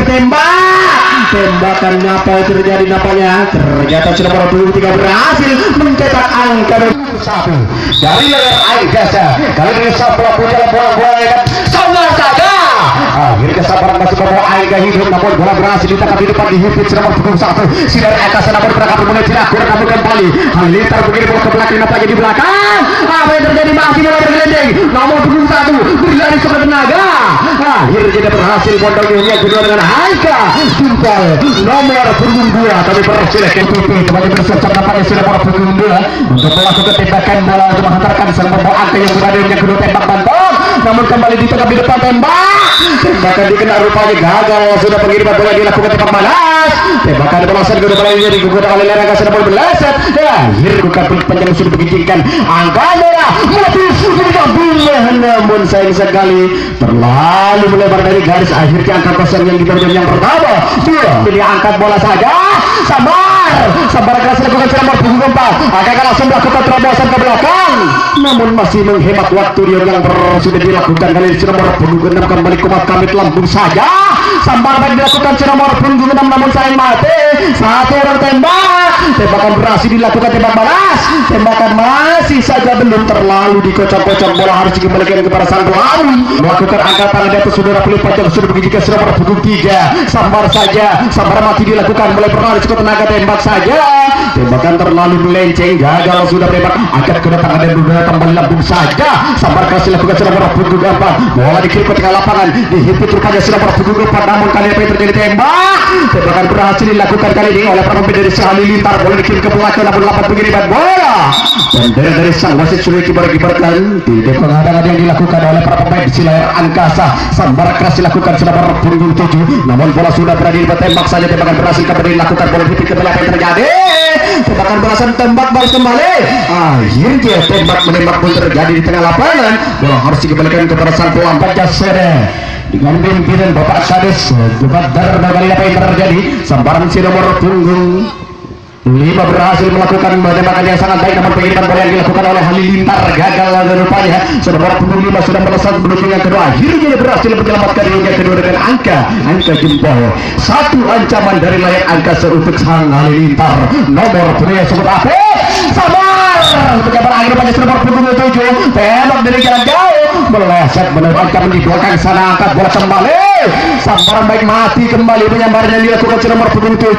tembakan apa yang terjadi nampaknya ternyata sudah nomor 23 berhasil mencetak angka 21 dari layar Angkasa. Kali ini sang pelaku dalam bola sama saja akhirnya kesabaran masih membawa Angga hidup, namun bola berhasil ditangkap di depan dihimpit nomor 21 Sinar Angkasa, namun berangkat mulai tidak kurang namun kembali Halilintar begini bola ke belakang nampaknya di belakang. Apa yang terjadi masih bola bergelendeng nomor 21 berlari ke tenaga akhirnya dia berhasil bondongnya kedua dengan Angka jempol nomor punggung 2 tapi bersilakan PP kembali bersiap nampaknya sudah nomor punggung 2 untuk melakukan tembakan bola untuk menghantarkan sang pembawa Angka yang berada yang kedua tembak bantong namun kembali ditangkap di depan tembakan dikena rupanya gagal. Sudah pengiriman bola dilakukan tembak malas, tembakan balasan kedua bola ini digunakan oleh Lerangga sudah mulai belasan akhir bukan penjara sudah begitkan angka merah mobil sudah boleh namun sayang sekali terlalu melebar dari garis. Akhirnya angka kosong yang di bagian yang pertama ini angkat bola saja sabar keras lakukan nomor punggung 4 akan langsung melakukan terobosan ke belakang namun masih menghemat waktu dia yang sudah dilakukan kali ini nomor punggung 6 kembali kuat kami lambung saja sambar baik dilakukan nomor punggung 6 namun sayang mati satu orang tembakan berhasil dilakukan tembak balas tembakan masih saja belum terlalu dikocok-kocok bola harus dikembalikan kepada sang pelari melakukan angkatan di atas saudara pelipat yang sudah begitu nomor punggung 3 sambar mati dilakukan mulai berlari cukup tenaga tembak saja tembakan terlalu melenceng gagal sudah tembak angkat kedatangan dan dunia kembali lambung saja sambar kasih lakukan nomor punggung 4 bola dikirim ke tengah lapangan dihimpit rupanya nomor punggung 4 namun kali apa yang terjadi tembakan berhasil dilakukan kali ini oleh pemain dari Halilintar bola dikirim ke belakang namun lapan pengiriman bola dan dari sang wasit sudah kibar-kibarkan tidak penghadangan yang dilakukan oleh para pemain di layar Angkasa. Sambar keras dilakukan nomor punggung 7 namun bola sudah berada di tembak saja tembakan berhasil kembali dilakukan bola dihimpit ke belakang yang terjadi tembakan balasan tembak balas kembali akhirnya tembak menembak pun terjadi di tengah lapangan bola harus dikembalikan kepada sang pelambat Jasere dengan pimpinan Bapak Sadis Badar. Kali apa yang terjadi sambaran si nomor punggung 5 berhasil melakukan tembakan yang sangat baik namun pengiriman bola yang dilakukan oleh Halilintar gagal dan rupanya nomor punggung 5 sudah melesat menuju yang kedua akhirnya dia berhasil menyelamatkan yang kedua dengan angka jempol satu ancaman dari layar Angkasa untuk sang Halilintar nomor punggung sebut apa sabar pejabat akhir pada nomor punggung 7 tembak dari jarak jauh meleset menempatkan di belakang sana angkat bola kembali sambaran baik mati kembali penyambaran yang dilakukan nomor punggung 7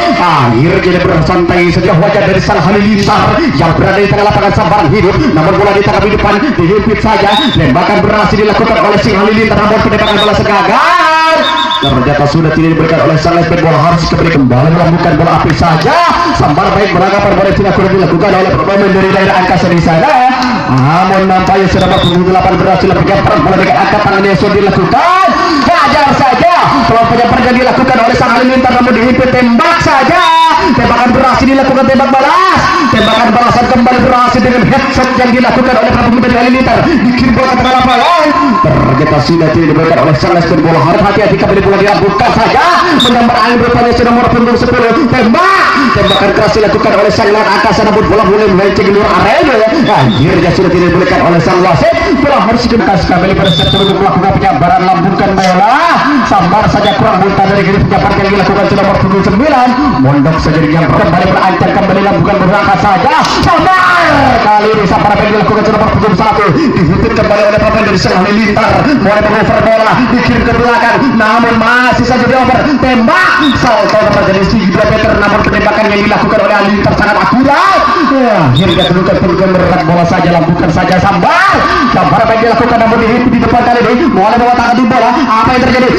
akhirnya bersantai saja wajah dari sang Halilintar yang berada di tengah lapangan sambaran hidup namun bola ditangkap di depan dihimpit saja tembakan berhasil dilakukan oleh si Halilintar namun tembakan bola gagal ternyata sudah tidak diberikan oleh sang lesben bola harus kembali melambungkan bola api saja sambar baik beranggapan bola tidak kurang dilakukan oleh pemain dari daerah Angkasa di sana namun nampaknya sudah punggung 8 berhasil menjemput bola dengan angkat tangan yang sudah dilakukan hajar saja kalau penyebar yang dilakukan oleh sang Halilintar namun dihimpit tembak saja tembakan berhasil dilakukan tembak balas tembakan balasan kembali berhasil dengan headshot yang dilakukan oleh pemain dari Halilintar dikirim bola ke tengah lapangan ternyata sudah tidak diberikan oleh sang lesben bola harus hati-hati kembali bola dilambungkan saja menyambar angin rupanya sudah nomor punggung 10 tembakan keras dilakukan oleh sang lawan Angkasa namun bola mulai melenceng di luar area akhirnya sudah tidak diberikan oleh sang wasit bola harus dikembalikan kembali pada set untuk melakukan penyambaran lambungkan bola sambar saja kurang bunta dari garis penyambaran yang dilakukan sudah nomor punggung 9 mondok saja yang kembali berancam kembali lambungkan berangkat saja sambar kali ini sambar yang dilakukan sudah nomor punggung 1 dihimpit kembali oleh pemain dari sang Halilintar mulai mengover bola dikirim ke belakang namun masih saja dioper tembak salto terjadi di 2 meter namun penembakan yang dilakukan oleh Halilintar sangat akurat akhirnya terluka punggung berat bola saja lambungkan saja sambar apa yang dilakukan namun dihimpit di depan kali ini mulai bawa tangan di bola apa yang terjadi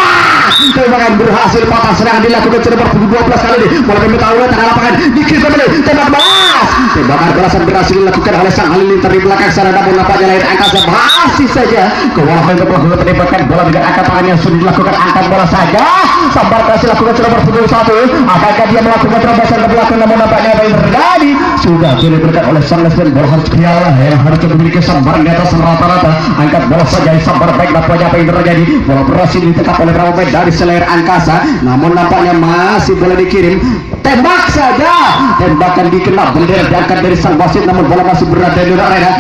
tembakan berhasil patah serangan dilakukan nomor punggung 12 kali ini mulai mengetahui tengah lapangan dikirim kembali tembak balas tembakan balasan berhasil dilakukan oleh sang Halilintar di belakang sana namun nampaknya layar Angkasa masih saja kewalahan untuk melakukan penembakan bola dengan angkat tangan yang sudah dilakukan angkat bola saja sambar berhasil lakukan nomor punggung 1 apakah dia melakukan terobosan ke belakang namun nampaknya apa yang terjadi sudah diberikan oleh sang lesben bola harus piala yang harus memiliki sambaran di atas rata-rata angkat bola saja sambar baik nampaknya apa yang terjadi bola berhasil ditekap oleh pemain dari layar Angkasa namun nampaknya masih boleh dikirim tembak saja, tembakan dikena bendera diangkat dari sang wasit, namun bola masih berada di luar arena.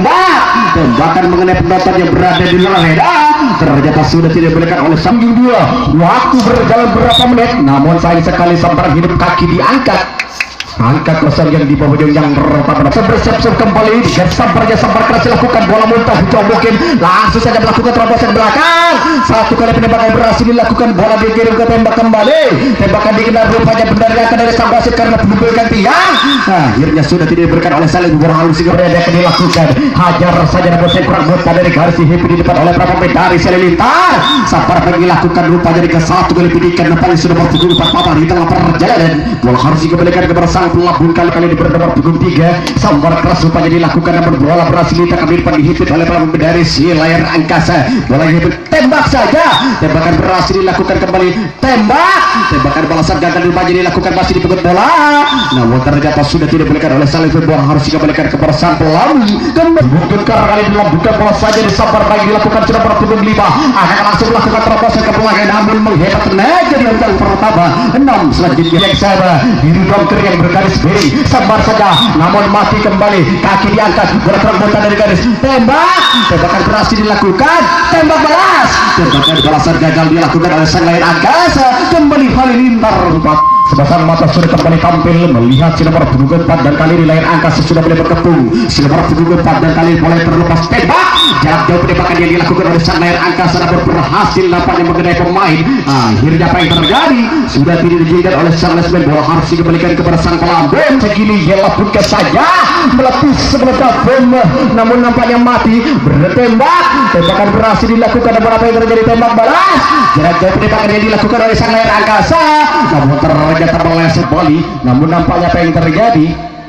Tembakan mengenai penonton yang berada di luar arena, ternyata sudah tidak diberikan oleh sang dua. Waktu berjalan berapa menit, namun sayang sekali sambaran hidup kaki diangkat. Angka kosong yang di bawah yang pertama bersiap-siap kembali. Sambar keras dilakukan, bola muntah dicobokin, langsung saja melakukan terobosan belakang. Satu kali penembakan berhasil dilakukan, bola dikirim ke tembak kembali. Tembakan dikenal rupanya benar diangkat dari sang wasit karena diberikan tiang. Akhirnya sudah tidak diberikan oleh Salim berhalus sehingga akan dilakukan. Hajar saja namun saya kurang muntah dari garis hidup di depan oleh para pemain dari Selilintar. Sambar dilakukan rupanya dengan satu kali pendidikan nampaknya sudah berpukul 4 papan di tengah perjalanan. Bola harus dikembalikan kepada sang pelabun kali di bernomor punggung 3. Sambar keras rupanya dilakukan namun bola berhasil ditangkap di depan dihipit oleh para pemain dari si layar angkasa. Bola dihipit, tembak saja, tembakan berhasil dilakukan kembali, tembakan balasan gagal rupanya dilakukan masih dipukul bola, namun ternyata sudah tidak diberikan oleh Salih. Bola harus dikembalikan kepada sang pelabun dan bukan kali dalam bukan bola saja disambar baik dilakukan sudah berpunggung 5 akan langsung melakukan terobosan ke belakang namun menghebat tenaga di angka pertama 6 selanjutnya yang sama biru dongker yang bergaris biru sambar saja namun mati kembali, kaki diangkat bergerak muntah dari garis, tembakan berhasil dilakukan, tembak balas, tembakan balasan gagal dilakukan oleh sang layar angkasa. Kembali Halilintar sebasar mata sudah kembali tampil melihat si nomor punggung 4 dan kali ini layar angkasa sudah mulai berkepung. Si nomor punggung 4 dan kali ini mulai terlepas tembak, jarak jauh penembakan yang dilakukan oleh sang layar angkasa namun berhasil nampaknya mengenai pemain. Akhirnya apa yang terjadi sudah tidak dijaga oleh sang lesmen, bola harus dikembalikan kepada sang pelambung. Segini ialah bukan saja meletus sebelah bom namun nampaknya mati bertembak, tembakan berhasil dilakukan namun apa yang terjadi, tembak balas, jarak jauh penembakan yang dilakukan oleh sang layar angkasa namun ternyata meleset balik, namun nampaknya apa yang terjadi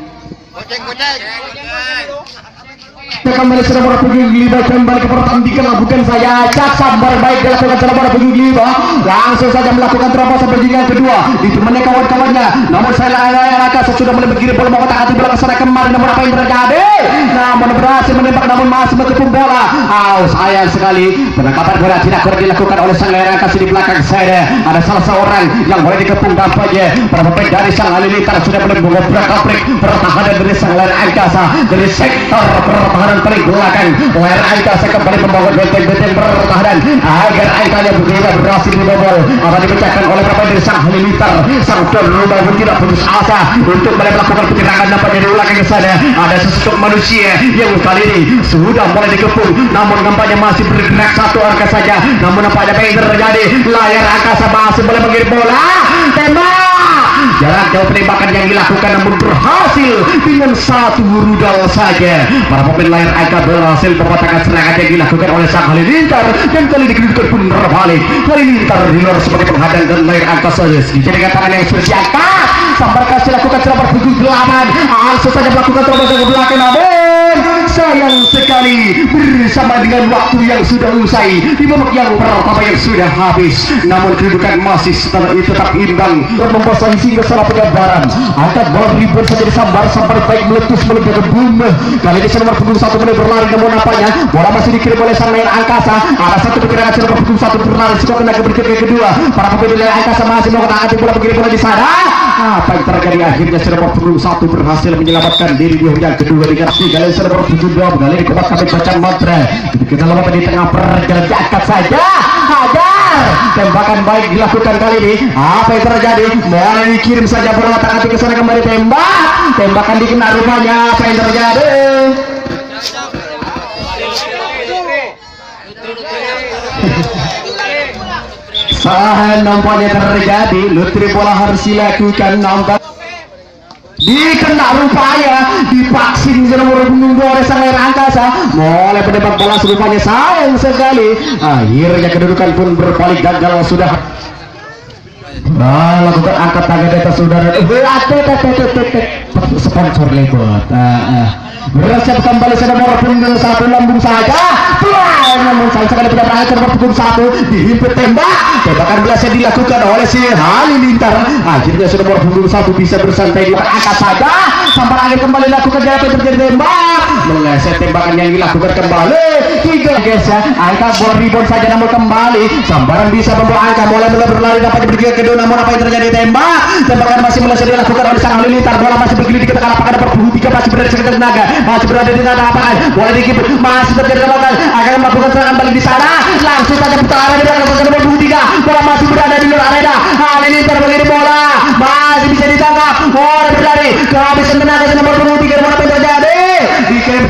kembali sudah punggung 5 kembali ke pertandingan. Bukan saya cak sambar baik dilakukan sudah punggung 5 langsung saja melakukan terobosan pertandingan kedua ditemani kawan-kawannya, namun saya layar angkasa sudah mulai berkirim bola mengotak hati bola ke sana kemarin, namun apa yang terjadi namun berhasil menembak namun masih berkepung bola. Sayang sekali penangkapan bola tidak kurang dilakukan oleh sang layar angkasa. Di belakang saya ada salah seorang yang boleh dikepung dampaknya para pemain dari sang Halilintar sudah mulai mengobrak-abrik pertahanan dari sang layar angkasa dari sektor pertahanan paling belakang. Layar angkasa kembali membangun benteng-benteng pertahanan agar angkanya berhasil dibobol atau dipecahkan oleh pemain dari sang Halilintar. Sang tuan rumah pun tidak putus asa untuk melakukan penyerangan nampaknya di belakang ke sana. Ada sesosok manusia yang kali ini sudah mulai dikepung namun nampaknya masih bergerak satu angka saja, namun nampaknya apa yang terjadi, layar angkasa masih boleh mengirim bola, tembak, jarak jauh penembakan yang dilakukan namun berhasil dengan satu rudal saja. Para pemain layar angkasa berhasil membatalkan serangan yang dilakukan oleh sang Halilintar dan kali dikedudukan pun terbalik. Halilintar di luar sebagai penghadang dan layar angkasa dijadikan tangan yang sudah diangkat. Sambar kasih lakukan sudah berpunggung 8 langsung saja melakukan terobosan ke belakang namun sayang sekali bersama dengan waktu yang sudah usai di babak yang pertama yang sudah habis, namun kedudukan masih setelah itu tetap imbang dan membasahi sehingga salah penyabaran. Angkat bola ribut saja disambar sampai baik meletus meledak ke bumi. Kali ini nomor punggung 1 mulai berlari namun nampaknya bola masih dikirim oleh sang layar angkasa. Ada satu pergerakan nomor punggung 1 berlari sudah kena keberkiran ke kedua. Para pemain layar angkasa masih melakukan angkat bola mengirim bola di sana. Apa yang terjadi akhirnya nomor punggung 1 berhasil menyelamatkan diri di yang kedua dengan 3 kali nomor punggung 2 kali dikebat kami bacaan mantra. Kita lompat di tengah perjalanan diangkat saja. Hajar, tembakan baik dilakukan kali ini. Apa yang terjadi? Bola dikirim saja bola tangan ke sana kembali tembak. Tembakan dikena rupanya. Apa yang terjadi? Salah nampaknya terjadi. Lutri bola harus dilakukan nampak. Dikena rupanya divaksin nomor punggung 2 oleh sang layar angkasa. Mulai penembak bola serupanya sayang sekali. Akhirnya kedudukan pun berbalik gagal sudah. Lakukan angkat tangan di atas saudara. Sponsor lewat. Bersiap kembali sudah nomor punggung 1 lambung saja. Namun sayang sekali tidak berhasil nomor punggung 1 dihimpit tembak. tembakan belasnya dilakukan oleh si Halilintar. Akhirnya sudah nomor punggung 1 bisa bersantai di angkat saja. Sampai akhir kembali lakukan apa yang terjadi, tembak meleset, tembakan yang dilakukan kembali 3 guys ya. Angka bola rebound saja namun kembali Sambaran bisa membawa angka mulai berlari dapat diberikan kedua, namun apa yang terjadi, tembakan masih meleset dilakukan oleh sang Halilintar. Bola masih bergelir di ketekan lapangan nomor punggung 3 masih berada di sekitar tenaga, masih berada di tengah lapangan, bola dikipur masih terjadi tembakan akan melakukan serangan balik di sana, langsung saja putaran di belakang nomor punggung 3, bola masih berada di luar arena. Halilintar mengirim bola masih bisa ditangkap, bola berlari kehabisan tenaga nomor punggung 3, bola yang terjadi dikirim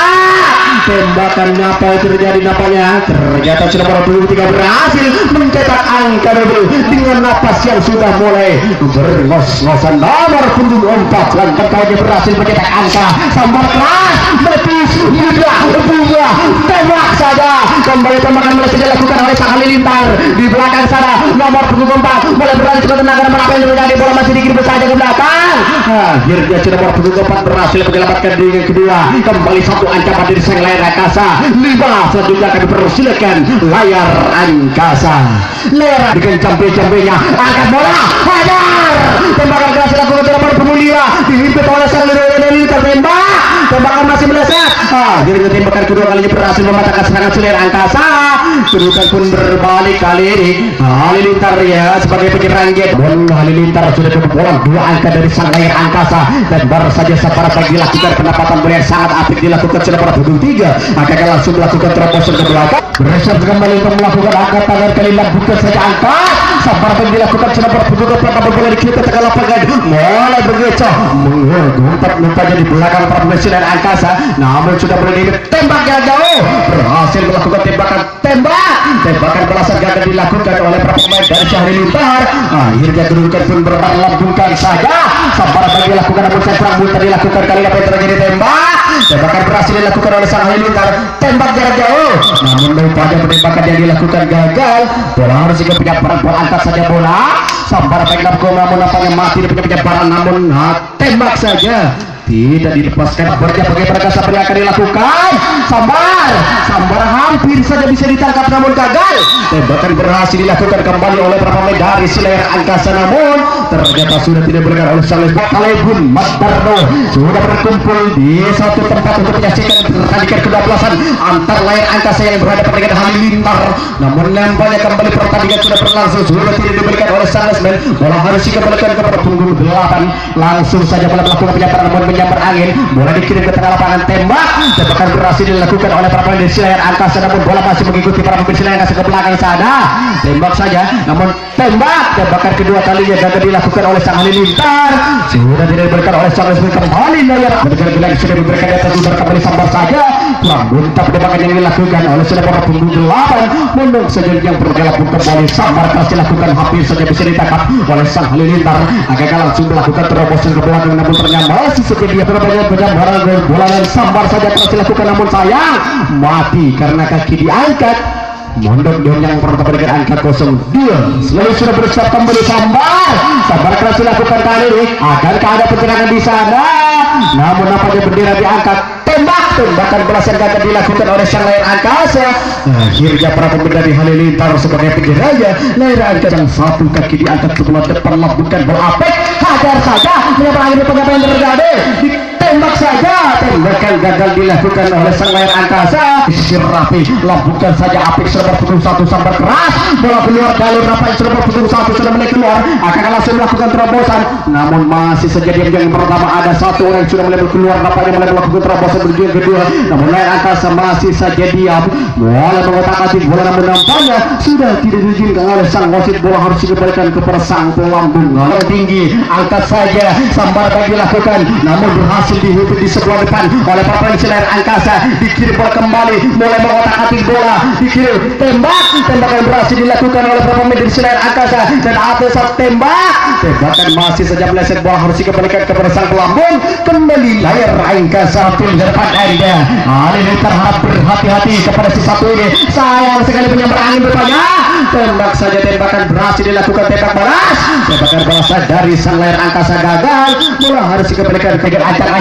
tembakan apa yang terjadi nampaknya ternyata sudah nomor punggung 3 berhasil mencetak angka double dengan napas yang sudah mulai berngos-ngosan. Nomor punggung 4 langkah kali berhasil mencetak angka, sambar keras menepis bunga tembak saja kembali, tembakan mulai dilakukan oleh sang Halilintar di belakang sana. Nomor punggung 4 mulai berlari cepat tenaga, namun apa yang terjadi, bola masih dikirim saja ke belakang. Akhirnya sudah nomor punggung 4 berhasil menyelamatkan diri yang kedua. Kembali satu ancaman dari sang layar angkasa 5. Selanjutnya kami persilakan layar angkasa. Layar dengan jambe-jambenya angkat bola, hajar tembakan keras dilakukan nomor punggung 5 dihimpit oleh sang Halilintar, tembakan masih meleset. Akhirnya tembakan kedua kalinya berhasil mematahkan serangan layar angkasa. Kedudukan pun berbalik kali ini Halilintar ya sebagai penyerang game. Halilintar sudah kebobolan 2 angka dari sang layar angkasa dan baru saja Sambaran bagi dilakukan pendapatan bola yang sangat apik dilakukan sudah pada punggung 3. Akan langsung melakukan terobosan ke belakang, bersiap kembali untuk melakukan angkat tangan kali bukan saja angkat. Sambaran dilakukan sudah pada punggung 4, bola di kita tengah lapangan mulai bergecoh mengumpet di belakang para pemain layar angkasa, namun sudah boleh tembak yang jauh, berhasil melakukan tembakan belasan gagal dilakukan oleh para pemain dari Halilintar. Akhirnya kedudukan pun berlambungkan saja. Sambaran bagi dilakukan namun serang muter dilakukan kali apa yang terjadi, tembakan berhasil dilakukan oleh sang Halilintar, tembak jarak jauh, namun rupanya penembakan yang dilakukan gagal. Bola harus juga penyebaran, bola angkat saja bola. Sambaran baik namun nampaknya mati di penyebaran, namun tembak saja tidak dilepaskan. Bagaimana kasar yang akan dilakukan, Sambar hampir saja bisa ditangkap namun gagal. Tembakan berhasil dilakukan kembali oleh para pemain dari layar angkasa, namun ternyata sudah tidak bergerak oleh sang Kalebun Madarno. Sudah berkumpul di satu tempat untuk menyaksikan pertandingan ke-12 antar layar angkasa yang berhadapan dengan Halilintar. Namun nampaknya kembali pertandingan sudah berlangsung, sudah tidak diberikan oleh sang Lesmen. Bola harus dikembalikan kepada punggung 8. Langsung saja bola melakukan penyebaran namun menyambar angin, bola dikirim ke tengah lapangan, tembakan berhasil dilakukan oleh para pemain dari layar angkasa, namun bola masih mengikuti para pemain layar angkasa ke belakang sana. Tembak saja, namun tembakan kedua kalinya gagal dilakukan oleh sang Halilintar. Sudah tidak diberikan oleh sang Lesmen, kembali layar bilang sudah diberikan di atas kembali Sambar saja. Kurang muntah tembakan yang dilakukan oleh sudah para punggung 8. Mundur saja yang bergabung kembali Sambar pasti lakukan, hampir saja bisa ditangkap oleh sang Halilintar. Agak langsung melakukan terobosan ke belakang, namun ternyata masih seperti penyebaran bola dan Sambar saja terus dilakukan, namun sayang mati karena kaki diangkat. Mondok don yang pertama dengan angka 02. Selalu sudah bersiap kembali Sambar keras dilakukan kali ini. Akankah ada penyerangan di sana? Namun nampaknya bendera diangkat, tembakan belasan gagal dilakukan oleh sang layar angkasa. Akhirnya para pemain dari Halilintar sebagai penjaraja layar angkasa yang satu kaki diangkat sebelah depan bukan bola apik, hajar saja menyerang apa yang terjadi, ditembak saja, tembakan gagal dilakukan oleh sang layar angkasa. Sisir rapi, labukan saja apik serba punggung 1, Sambar keras, bola keluar jalur rapi serba punggung 1 sudah mulai keluar, akan langsung melakukan terobosan, namun masih saja diam. Yang pertama ada satu orang yang sudah mulai keluar, nampaknya mulai melakukan terobosan berjuang kedua, namun layar angkasa masih saja diam. Bola mengotak-atik bola, namun nampaknya sudah tidak diizinkan oleh sang wasit. Bola harus dikembalikan kepada sang pelambung tinggi, angkat saja Sambar bagi dilakukan, namun berhasil dihimpit di sebelah depan oleh para pemain layar angkasa. Dikirim bola kembali, mulai mengotak-atik bola, dikirim tembakan berhasil dilakukan oleh para pemain dari layar angkasa dan atas tembakan masih saja meleset. Bola harus dikembalikan kepada sang pelambung. Kembali layar angkasa tim depan Anda. Halilintar harap berhati-hati kepada si satu ini. Sayang sekali penyambar angin bertanya. Tembak saja, tembakan berhasil dilakukan, tembakan balas dari sang layar angkasa gagal. Bola harus dikembalikan ke angkat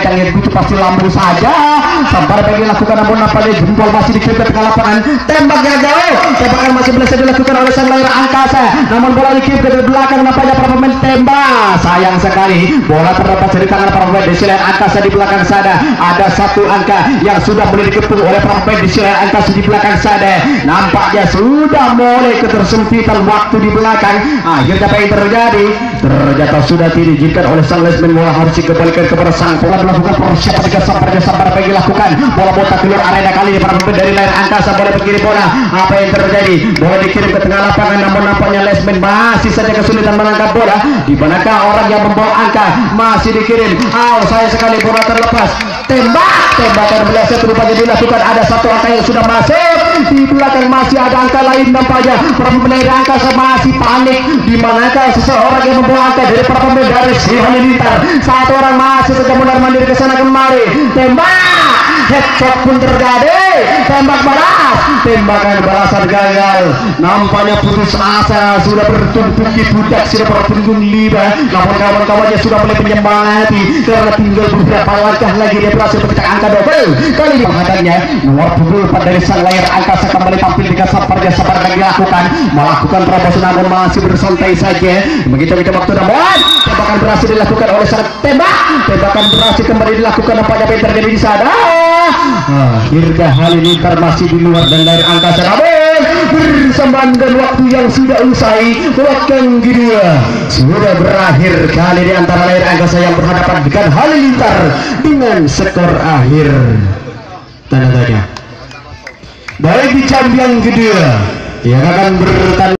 yang itu pasti lambung saja. Sampai pengen lakukan namun nampaknya jempol masih dikirim ke tengah lapangan. Tembak gagal. Tembakan masih berhasil dilakukan oleh sang layar angkasa. Namun bola dikirim ke belakang nampaknya para pemain tembak. Sayang sekali bola terlepas dari tangan para pemain di layar angkasa di belakang sana. Ada satu angka yang sudah mulai dikepung oleh para pemain di layar angkasa di belakang sana. Nampaknya sudah mulai ketersempitan waktu di belakang. Akhirnya apa yang terjadi? Ternyata sudah diizinkan oleh sang linesman, bola harus dikembalikan kepada sang bola melakukan persiapan sampai bagi lakukan bola botak keluar arena kali ini para pemain dari layar angkasa boleh berkirim bola. Apa yang terjadi? Bola dikirim ke tengah lapangan namun nampaknya linesman masih saja kesulitan menangkap bola. Di manakah orang yang membawa angka masih dikirim? Sayang sekali bola terlepas. Tembakan berhasil rupanya dilakukan. Ada satu angka yang sudah masuk. Di belakang masih ada angka lain nampaknya. Para pemain dari angkasa masih panik. Di manakah seseorang yang membawa angka dari para pemain dari si Halilintar? Satu orang masih saja mundar mandir ke sana kemari. Tembak. Headshot pun terjadi. Tembak balas. Tembakan balasan gagal. Nampaknya putus asa. Sudah bertumpuk di budak si para punggung liba. Namun kawan-kawannya sudah mulai menyemangati karena tinggal beberapa langkah lagi dia berhasil mencetak angka double. Kali ini penghadangnya nomor punggung 4 dari sang layar angkasa kembali tampil di sabar yang dilakukan melakukan terobosan namun masih bersantai saja. Begitu waktu namun tembakan berhasil dilakukan oleh sang tembakan berhasil kembali dilakukan. Nampaknya yang terjadi di sana. Akhirnya Halilintar masih di luar dan layar angkasa namun bersamaan dengan waktu yang sudah usai. Waktu kedua sudah berakhir. Kali ini antara layar angkasa yang berhadapan dengan Halilintar dengan skor akhir tanda tanya. Baik di jam yang kedua yang akan bertanding